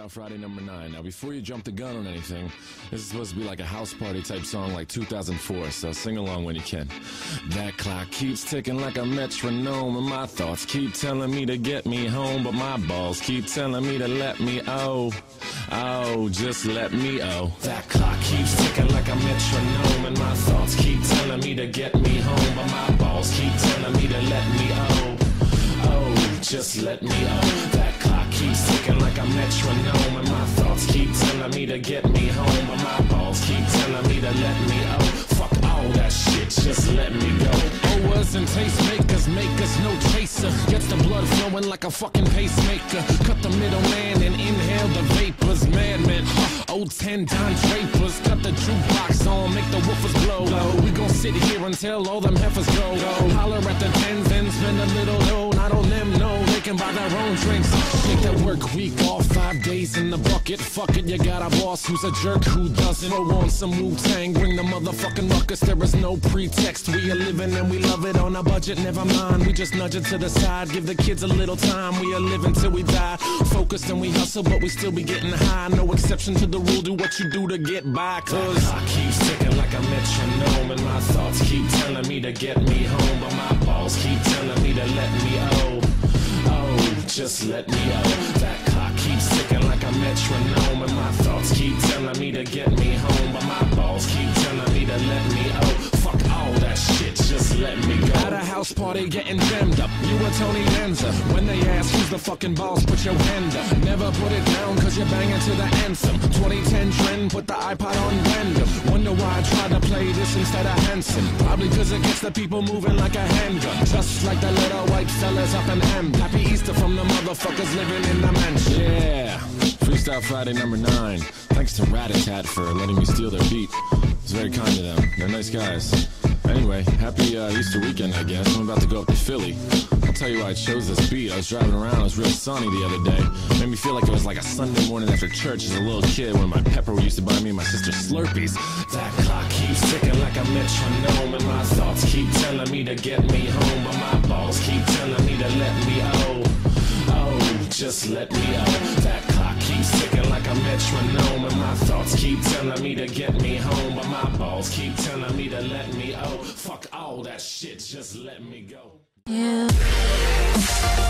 Freestyle Friday number 9. Now, before you jump the gun on anything, this is supposed to be like a house party type song like 2004, so sing along when you can. That clock keeps ticking like a metronome, and my thoughts keep telling me to get me home, but my balls keep telling me to let me just let me That clock keeps ticking like a metronome, and my thoughts keep telling me to get me home, but my balls keep telling me to let me just let me That clock keeps ticking like a metronome, and my thoughts keep telling me to get me home, but my balls keep telling me to let me fuck all that shit, just let me go. Owers and tastemakers make us no chaser. Gets the blood flowing like a fucking pacemaker. Cut the middleman and inhale the vapors. Madman, old 10 Don Drapers. Cut the jukebox on, make the woofers blow. We gon' sit here until all them heifers go. Holler at the tens and spend a little dough. Not on them, no, they can buy their own drinks. Take that work week off, 5 days in the bucket. Fuck it, you got a boss who's a jerk who doesn't. Throw on some Wu-Tang, bring the motherfucking ruckus. There is no pretext, we are living and we love it on a budget. Never mind, we just nudge it to the side. Give the kids a little time, we are living till we die. Focused and we hustle, but we still be getting high. No exception to the rule, do what you do to get by. Cause I keep ticking like a metronome, and my thoughts keep telling me to get me home, but my balls keep telling me to let me just let me That clock keeps ticking like a metronome, and my thoughts keep telling me to get me home, but my balls keep telling me to let me fuck all that shit, just let me go. At a house party getting jammed up, you and Tony Danza. When they ask who's the fucking boss, put your hand up. Never put it down cause you're banging to the anthem. 2010 trend, put the iPod on random. Wonder why I tried to play this instead of Hanson. Probably cause it gets the people moving like a handgun. Just like the little white fellas up in Ham. Happy Easter from the motherfuckers living in the mansion. Yeah, Freestyle Friday number 9. Thanks to Rat-a-Tat for letting me steal their beat. It's very kind of them. They're nice guys. Anyway, happy Easter weekend, I guess. I'm about to go up to Philly. I'll tell you why I chose this beat. I was driving around, it was real sunny the other day. Made me feel like it was like a Sunday morning after church as a little kid when my pepper used to buy me and my sister Slurpees. That clock keeps ticking like a metronome, and my thoughts keep telling me to get me home, but my balls keep telling me to let me just let me That clock keeps ticking like a metronome, and my thoughts keep telling me to get me home, but my balls keep telling me to let me fuck all that shit, just let me go. Yeah.